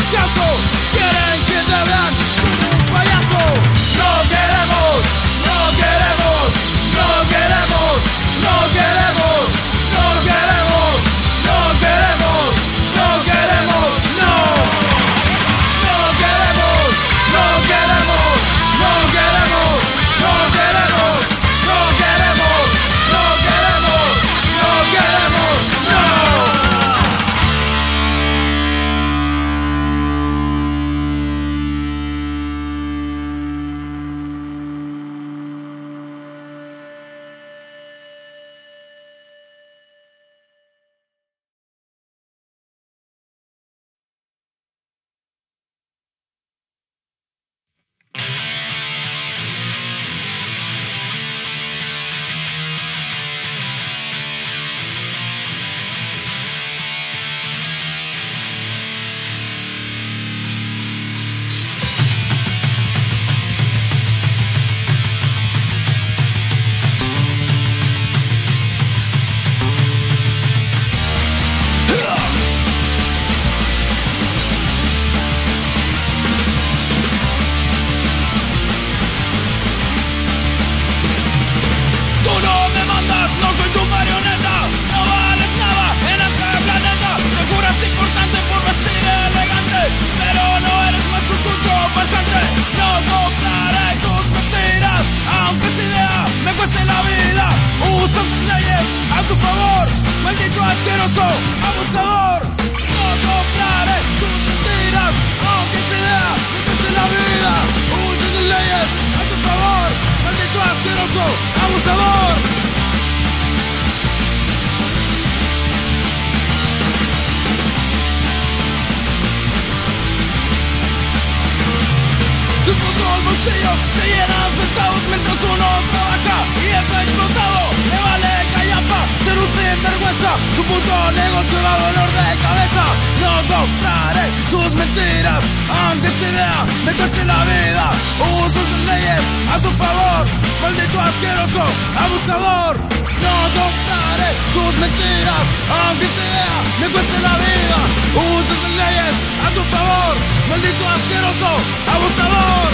caso. Quieren que te vean como un payaso. No queremos, no queremos, no queremos, no queremos, no queremos, no queremos, no queremos, no. No queremos, no queremos, no queremos, no queremos, no queremos, no queremos, no queremos, no. Asqueroso, abusador, no compraré tus mentiras, aunque sea me cueste la vida. Usa tus leyes a tu favor, maldito asqueroso, abusador. Tus putos bolsillos se llenan centavos mientras uno trabaja y está explotado. Le vale callapa ser un sinvergüenza. Tu puto negocio da dolor de cabeza. No compraré tus mentiras, aunque esta idea me cueste la vida. Usa sus leyes a tu favor, maldito asqueroso, abusador. No compraré tus mentiras, aunque esta idea me cueste la vida. Usa sus leyes a tu favor, maldito asqueroso, abusador.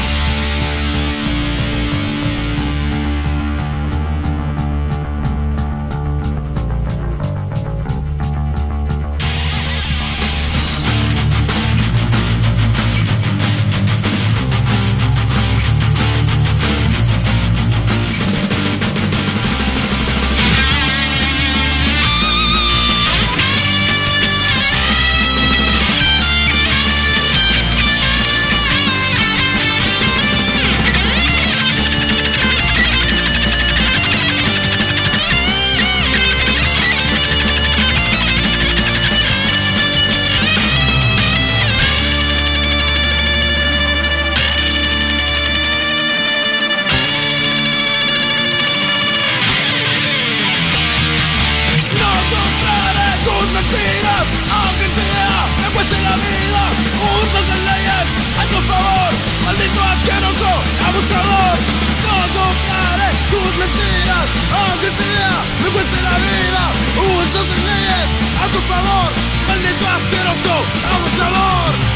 Aunque te idea me cueste la vida, usas las leyes a tu favor, maldito asqueroso, abusador. No compraré tus mentiras, aunque te idea me cueste la vida, usas las leyes a tu favor, maldito asqueroso, abusador.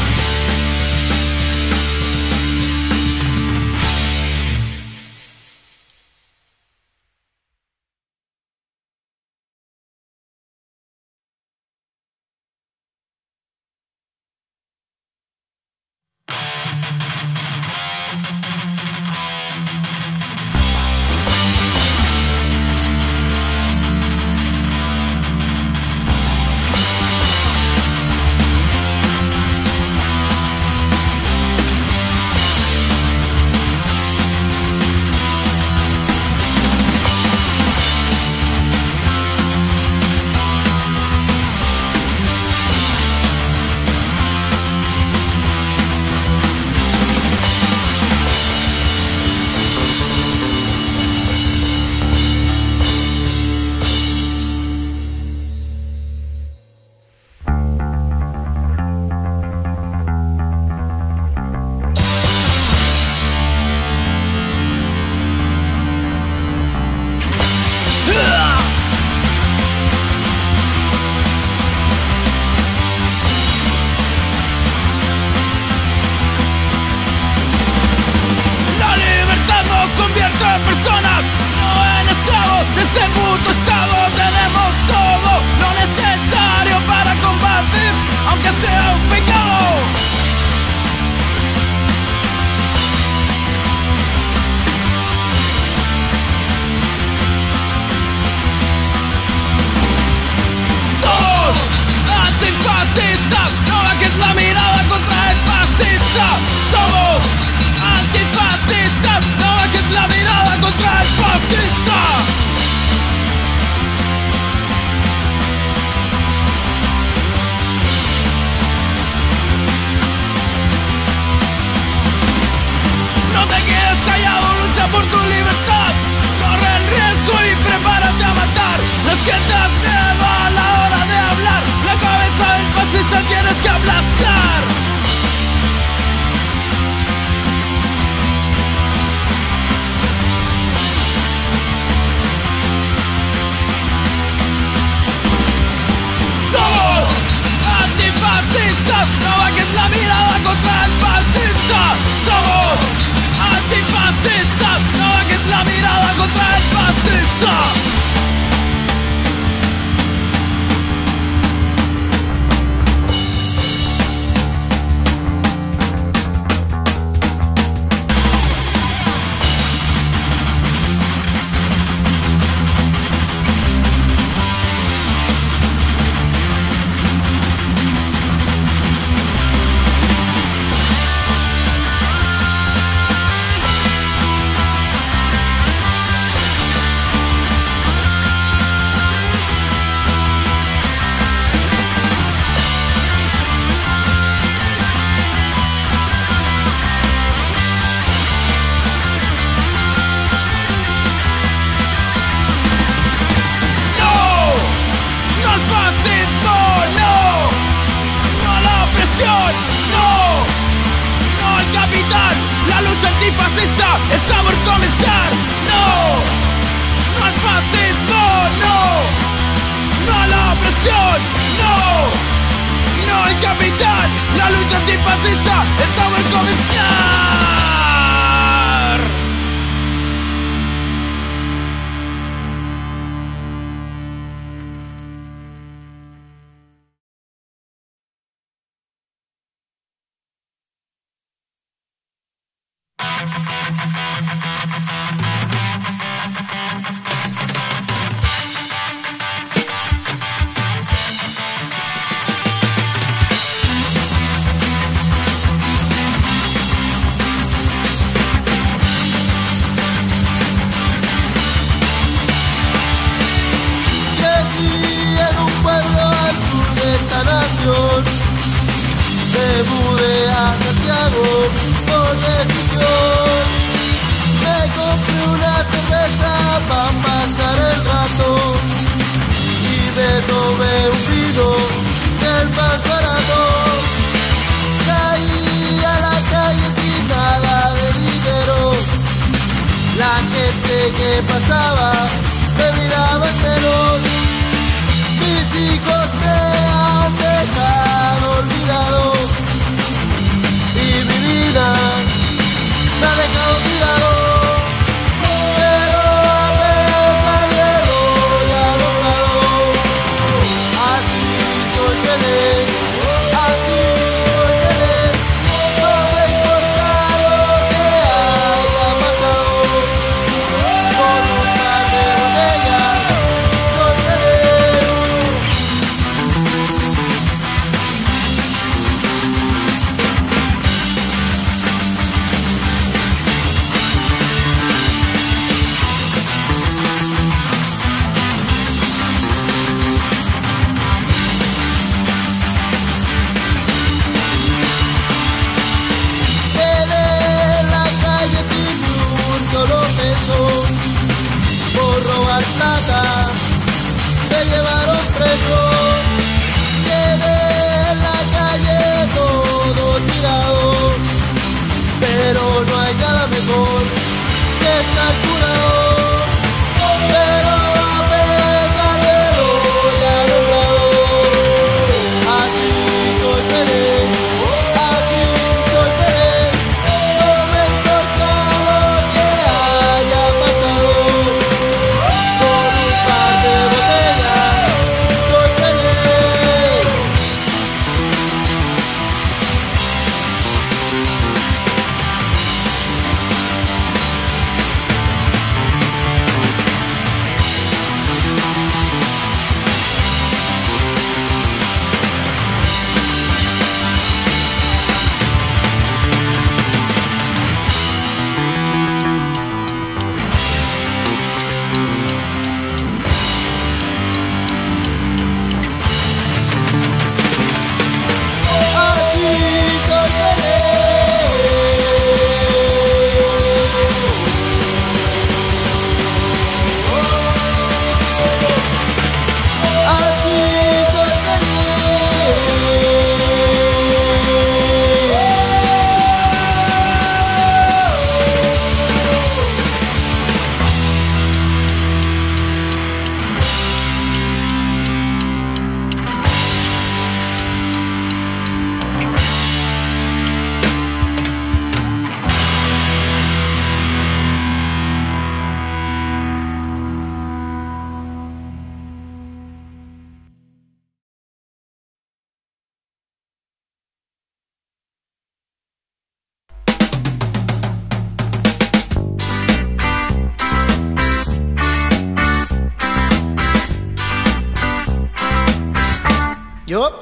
por tu libertad. Corre el riesgo y prepárate a matar. No sientas miedo a la hora de hablar. La cabeza del fascista tienes que aplastar. Somos antifascistas, no bajes la mirada contra el fascista. Somos antifascistas, no bajes la mirada contra el fascista. La lucha antifascista está por comenzar. No, no al fascismo, no a la opresión, no al capital. La lucha antifascista está por comenzar. Me mudé a Santiago por decisión. Me compré una cerveza para pasar el rato y me tomé un vino del más barato. Caí a la calle sin nada de dinero. La gente que pasaba me miraba menos. Mis hijos me han dejado olvidado y mi vida me ha dejado tirado. Pero a pesar de lo ya logrado, así soy feliz, así soy feliz. No me importa lo que haya pasado, por un par de botellas soy feliz. Por robar plata me llevaron preso. Quedé en la calle todo tirado, pero no hay nada mejor que estar curado. Pero a pesar de lo ya logrado, así soy feliz, así soy feliz. No me importa lo que haya pasado, por un par de botellas soy feliz. Yo.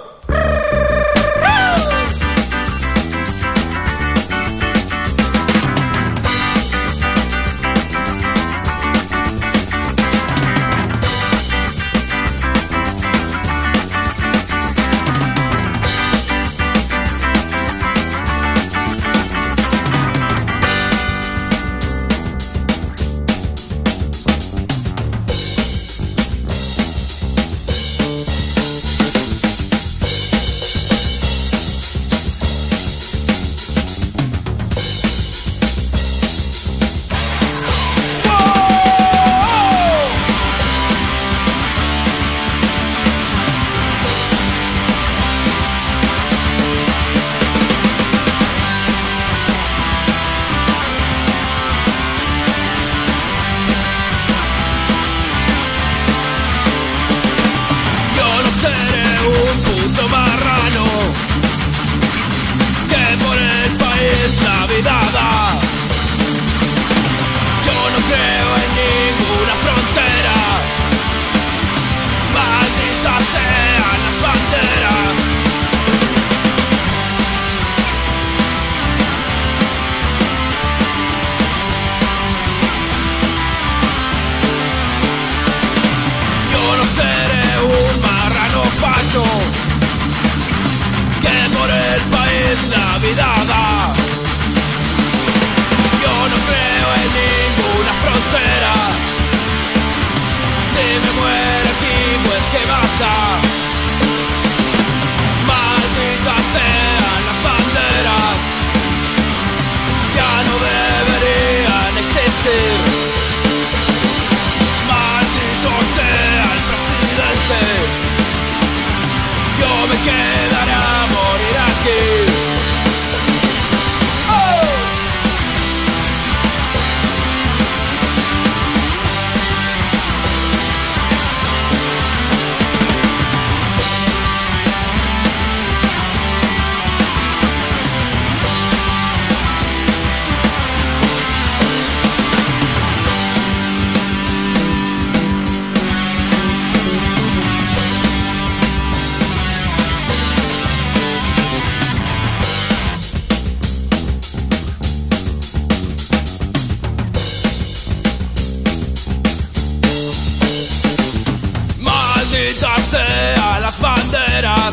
Sean las banderas,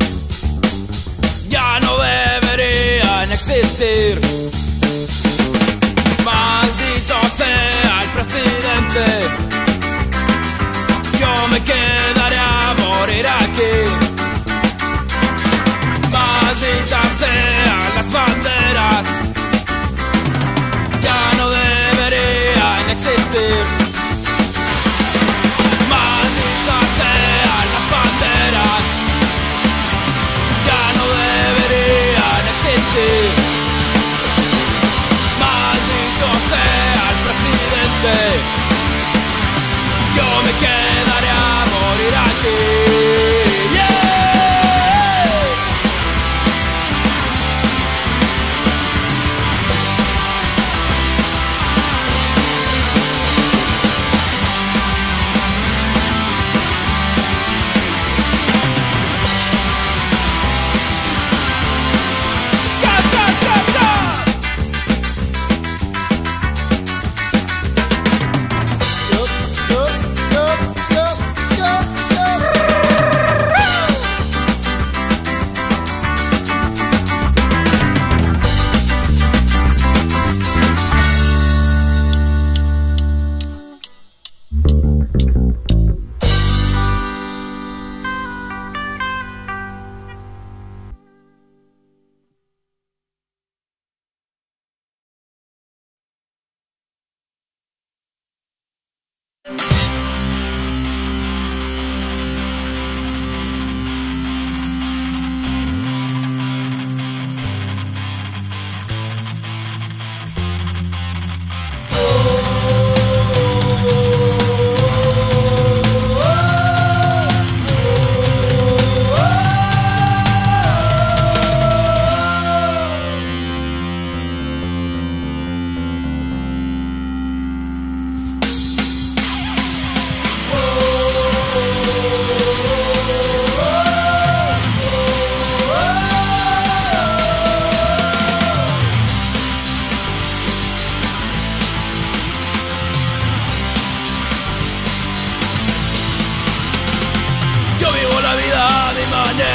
ya no deberían existir. Maldito sea el presidente, yo me quedaré a morir aquí. Malditas sean las banderas, ya no deberían existir. Malditas sean las banderas, ya no deberían existir. Maldito sea el presidente, yo me quedaré a morir aquí. Yeah.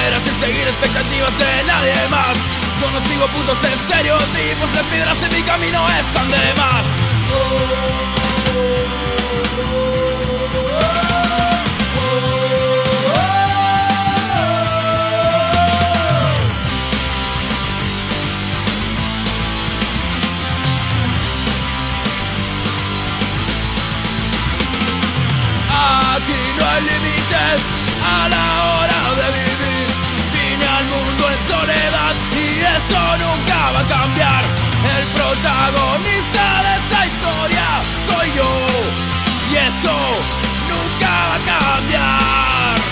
esperas sin seguir expectativas de nadie más. Yo no sigo putos estereotipos, las piedras en mi camino están de más. Aquí no hay límites a la hora de vivir. Vine al mundo en soledad y eso nunca va a cambiar. El protagonista de esta historia soy yo y eso nunca va a cambiar.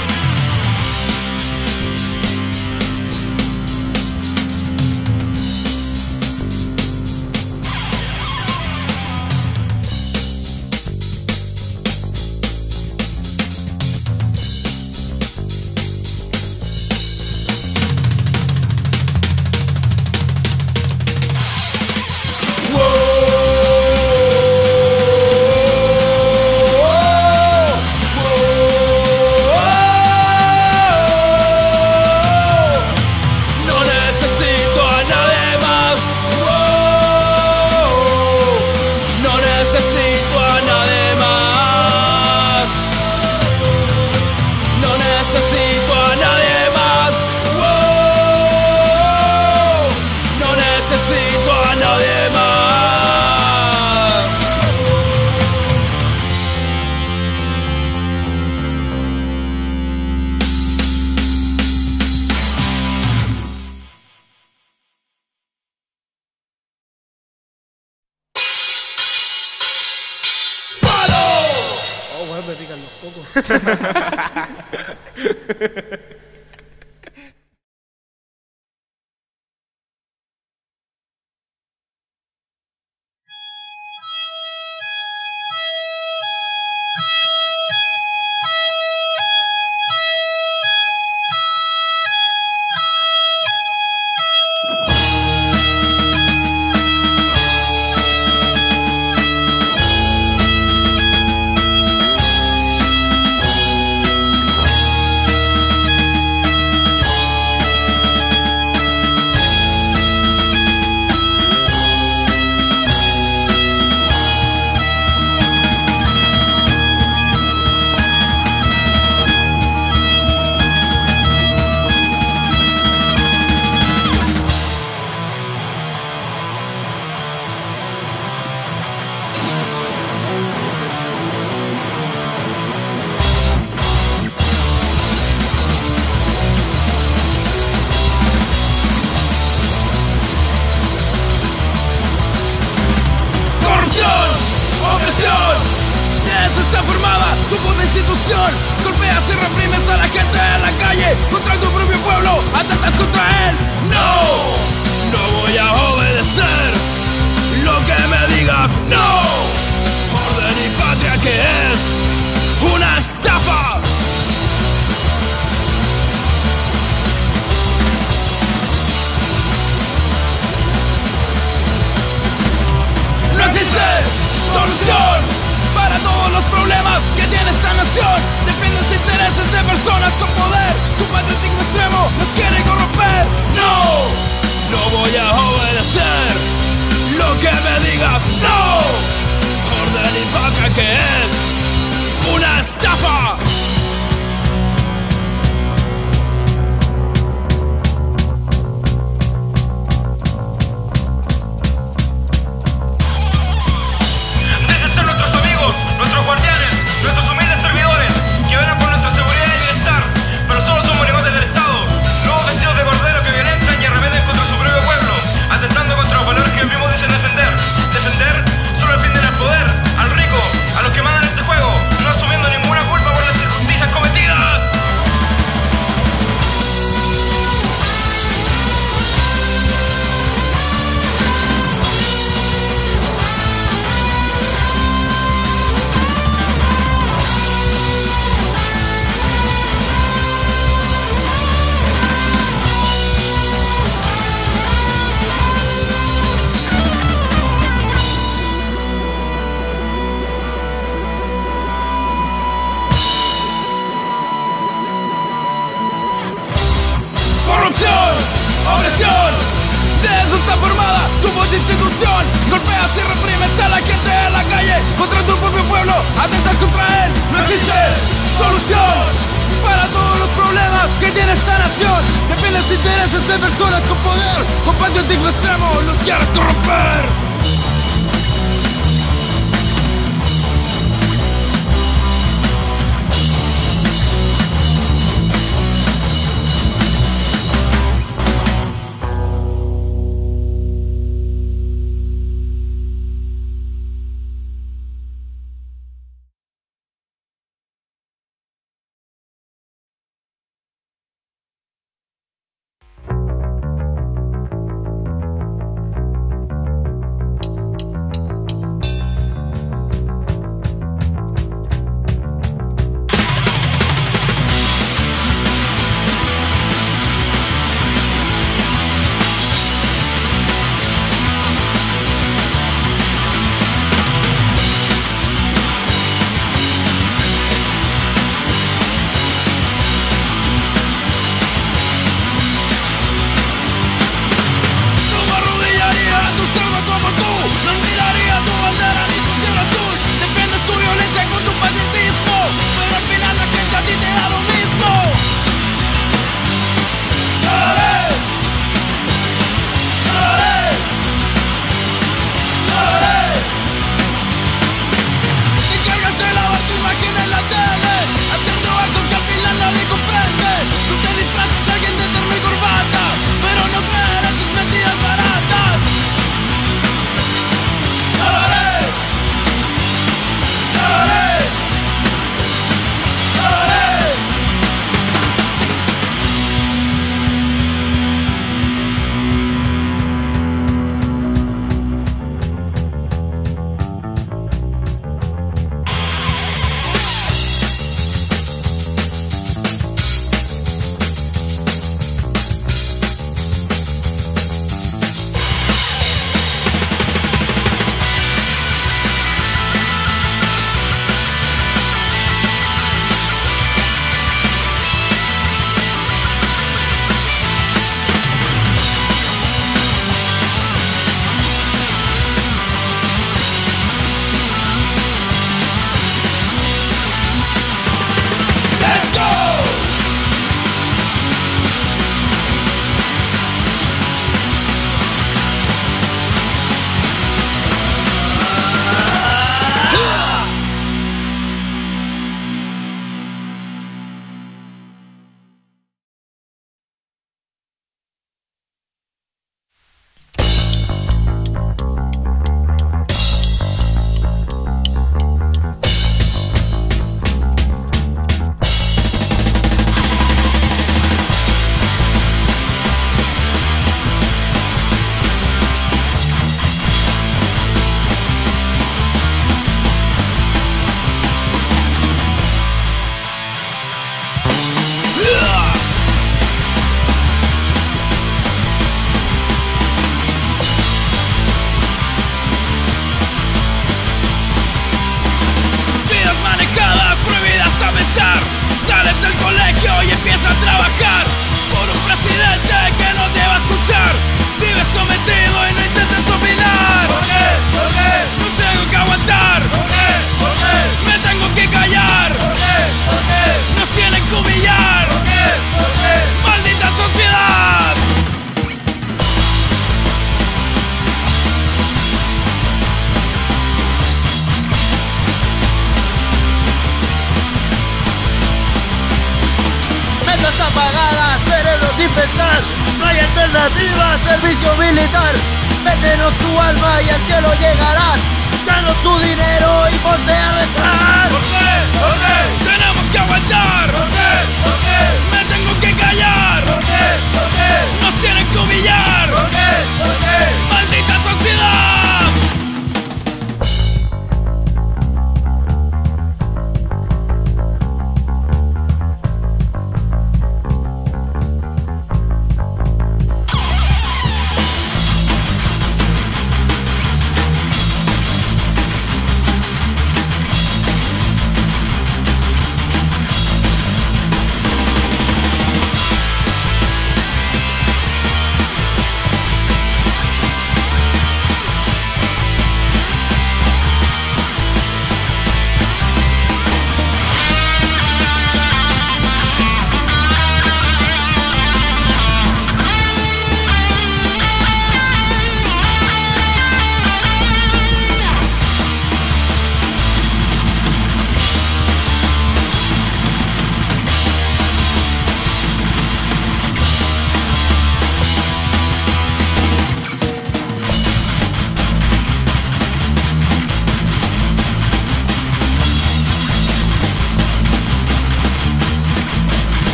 Me pican los cocos. Está formada tu puta institución. Golpeas y reprimes a la gente en la calle. Contra tu propio pueblo, atentas contra él. No, no voy a obedecer lo que me digas. No, orden y patria que es una estafa. No existe solución para todos los problemas que tiene esta nación. Defienden los intereses de personas con poder. Tu patriotismo extremo nos quiere corromper. No, no voy a obedecer lo que me digas. No, orden y patria que es una estafa. Defender solo el fin del poder, al rico, a los que mandan este juego, no asumiendo ninguna culpa por las injusticias. problemas que tiene esta nación. Defiendes intereses de personas con poder, con patriotismo extremo, los quieres corromper. pensar, no hay alternativa, servicio militar. Véndenos tu alma y al cielo llegarás. Danos tu dinero y ponte a rezar. ¿Por qué? ¿Por qué? Tenemos que aguantar. ¿Por qué? ¿Por qué? Me tengo que callar. ¿Por qué? ¿Por qué? Nos tienen que humillar. ¿Por qué? ¿Por qué? ¡Maldita sociedad!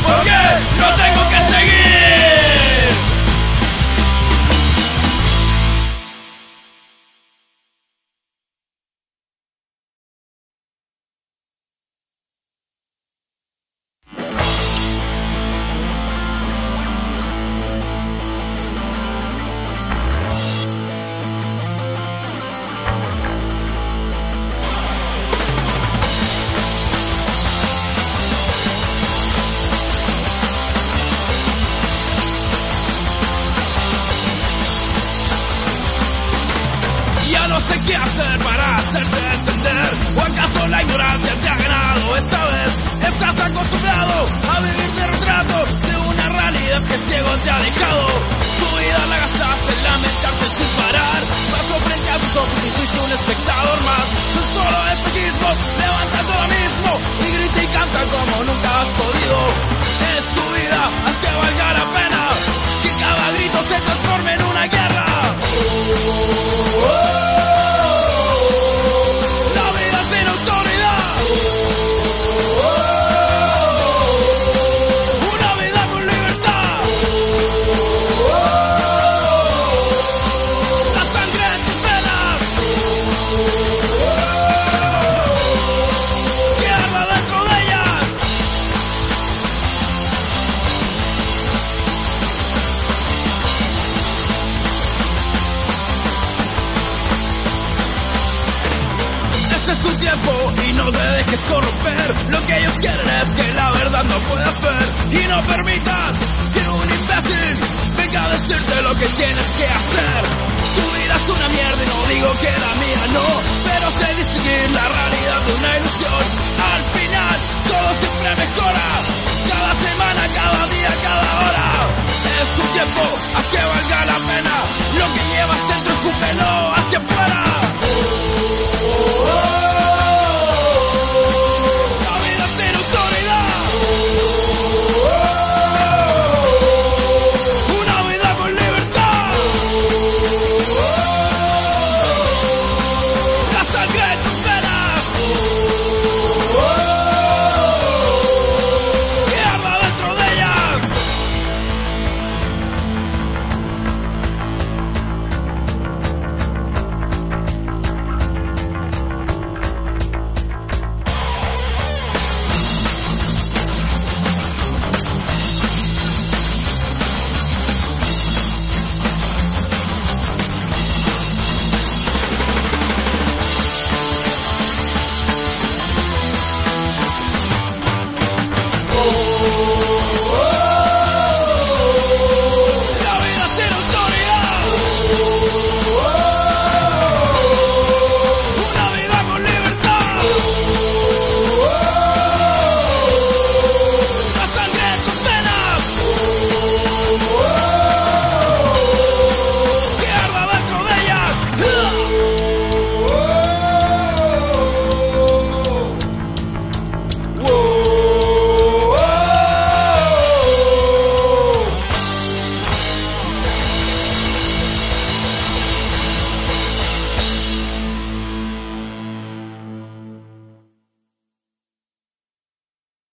porque no tengo que seguir. No sé qué hacer para hacerte entender. ¿O acaso la ignorancia te ha ganado esta vez? Estás acostumbrado a vivir de retrato de una realidad que ciego te ha dejado. Tu vida la gastaste en lamentarte sin parar. Paso frente a tus ojos y fuiste un espectador más. Son solo espejismos, levántate ahora mismo y grita y canta como nunca has podido. Es tu vida, haz que valga la pena, que cada grito se transforme en una guerra. Tu tiempo y no te dejes corromper. Lo que ellos quieren es que la verdad no puedas ver. Y no permitas que un imbécil venga a decirte lo que tienes que hacer. Tu vida es una mierda y no digo que la mía no, pero sé distinguir la realidad de una ilusión. Al final todo siempre mejora, cada semana, cada día, cada hora. Es tu tiempo, haz que valga la pena. Lo que llevas dentro escúpelo.